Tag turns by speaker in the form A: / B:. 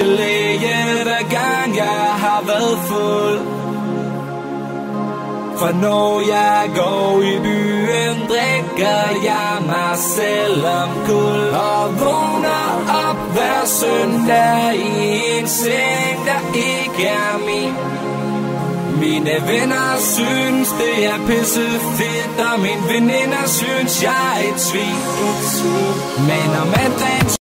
A: til læge, hver gang jeg har været fuld. For når jeg går i byen, drikker jeg mig selv omkuld. Og vågner op hver søndag i en seng, der ikke er min. Mine venner synes, det er pisse fedt, og mine veninder synes, jeg er et svin. Men om mandagen